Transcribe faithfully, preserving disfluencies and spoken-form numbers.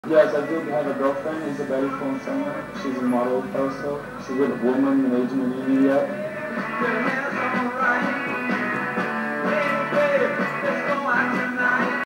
Yes, I did have a girlfriend, Isabelle Fonsana. She's a model also. She's with a woman in Age Media.